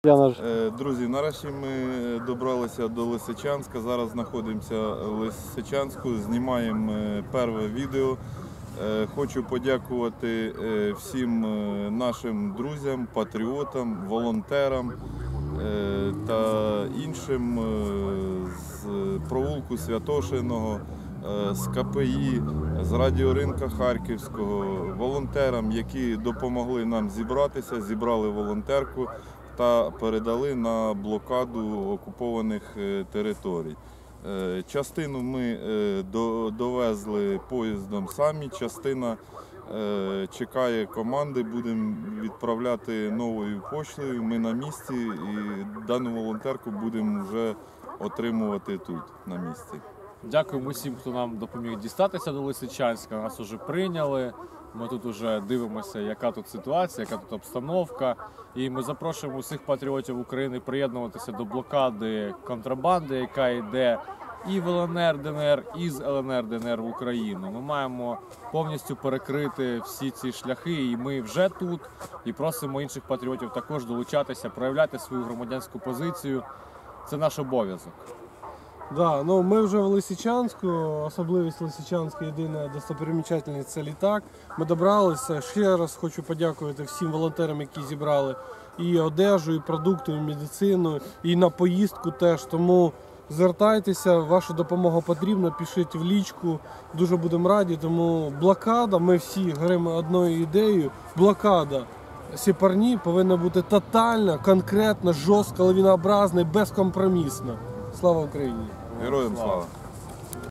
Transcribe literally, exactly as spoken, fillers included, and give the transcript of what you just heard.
Друзі, нарешті ми добралися до Лисичанська. Зараз знаходимося в Лисичанську, знімаємо перше відео. Хочу подякувати всім нашим друзям, патріотам, волонтерам та іншим з провулку Святошиного, з ка пе і, з радіоринка Харківського, волонтерам, які допомогли нам зібратися, зібрали волонтерку та передали на блокаду окупованих територій. Частину ми довезли поїздом самі, частина чекає команди, будемо відправляти новою поштою. Ми на місці і дану волонтерку будемо вже отримувати тут, на місці. Дякуємо усім, хто нам допоміг дістатися до Лисичанська. Нас вже прийняли. Ми тут вже дивимося, яка тут ситуація, яка тут обстановка. І ми запрошуємо усіх патріотів України приєднуватися до блокади контрабанди, яка йде і в ел ен ер, де ен ер, і з ел ен ер, де ен ер в Україну. Ми маємо повністю перекрити всі ці шляхи, і ми вже тут. І просимо інших патріотів також долучатися, проявляти свою громадянську позицію. Це наш обов'язок. Да, ну ми вже в Лисичанську, особливість Лисичанська, єдина достопримічательність – це літак. Ми добралися. Ще раз хочу подякувати всім волонтерам, які зібрали і одежу, і продукти, і медицину, і на поїздку теж. Тому звертайтеся, ваша допомога потрібна, пишіть в лічку, дуже будемо раді. Тому блокада, ми всі горимо одною ідеєю, блокада Сепарні повинна бути тотальна, конкретна, жорстка, лавінообразна і безкомпромісна. Слава Україні! Героям слава!